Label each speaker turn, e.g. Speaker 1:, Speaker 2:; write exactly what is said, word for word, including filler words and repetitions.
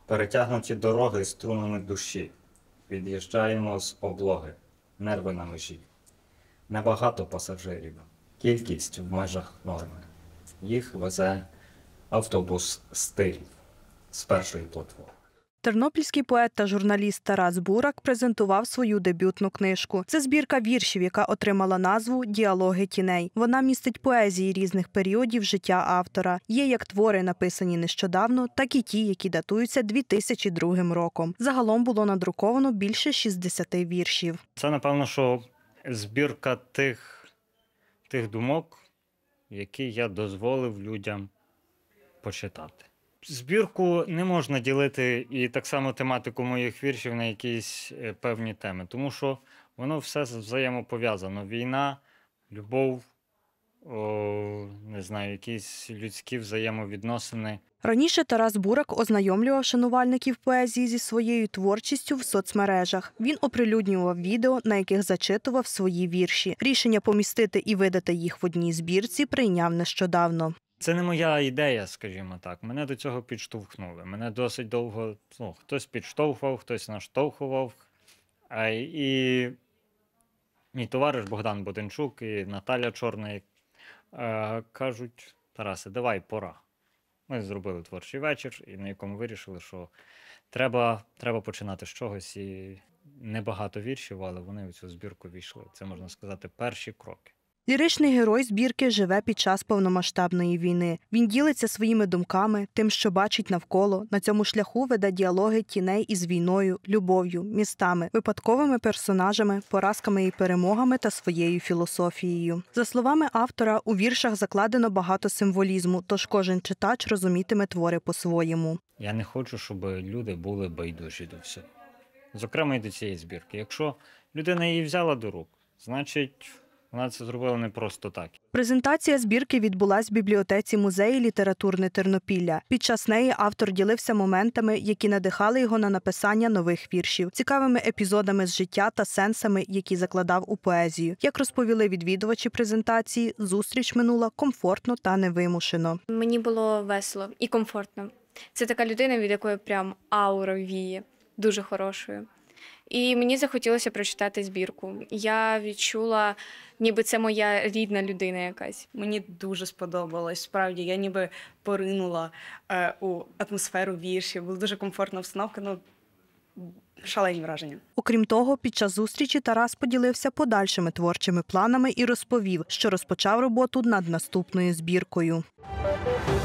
Speaker 1: Перетягнуті дороги струнами душі. Від'їжджаємо з облоги. Нерви на межі. Небагато пасажирів. Кількість в межах норми. Їх везе автобус «Стиль» з першої платформи.
Speaker 2: Тернопільський поет та журналіст Тарас Бурак презентував свою дебютну книжку. Це збірка віршів, яка отримала назву «Діалоги тіней». Вона містить поезії різних періодів життя автора. Є як твори, написані нещодавно, так і ті, які датуються дві тисячі другим роком. Загалом було надруковано більше шістдесяти віршів.
Speaker 3: Це, напевно, що збірка тих, тих думок, які я дозволив людям почитати. Збірку не можна ділити, і так само тематику моїх віршів, на якісь певні теми, тому що воно все взаємопов'язано. Війна, любов, о, не знаю, якісь людські взаємовідносини.
Speaker 2: Раніше Тарас Бурак ознайомлював шанувальників поезії зі своєю творчістю в соцмережах. Він оприлюднював відео, на яких зачитував свої вірші. Рішення помістити і видати їх в одній збірці прийняв нещодавно.
Speaker 3: Це не моя ідея, скажімо так. Мене до цього підштовхнули. Мене досить довго, ну, хтось підштовхував, хтось наштовхував. А і мій товариш Богдан Боденчук і Наталя Чорна е, кажуть: Тарасе, давай, пора. Ми зробили творчий вечір, і на якому вирішили, що треба, треба починати з чогось. І небагато віршів, але вони в цю збірку війшли. Це, можна сказати, перші кроки.
Speaker 2: Ліричний герой збірки живе під час повномасштабної війни. Він ділиться своїми думками, тим, що бачить навколо. На цьому шляху веде діалоги тіней із війною, любов'ю, містами, випадковими персонажами, поразками і перемогами та своєю філософією. За словами автора, у віршах закладено багато символізму, тож кожен читач розумітиме твори по-своєму.
Speaker 3: Я не хочу, щоб люди були байдужі до всього. Зокрема, і до цієї збірки. Якщо людина її взяла до рук, значить, вона це зробила не просто так.
Speaker 2: Презентація збірки відбулась в бібліотеці музею літературне Тернопілля. Під час неї автор ділився моментами, які надихали його на написання нових віршів, цікавими епізодами з життя та сенсами, які закладав у поезію. Як розповіли відвідувачі презентації, зустріч минула комфортно та невимушено.
Speaker 4: Мені було весело і комфортно. Це така людина, від якої прям аура віє, дуже хорошою. І мені захотілося прочитати збірку. Я відчула, ніби це моя рідна людина якась.
Speaker 5: Мені дуже сподобалось. Справді, я ніби поринула е, у атмосферу віршів. Була дуже комфортна обстановка, ну, шалені враження.
Speaker 2: Окрім того, під час зустрічі Тарас поділився подальшими творчими планами і розповів, що розпочав роботу над наступною збіркою.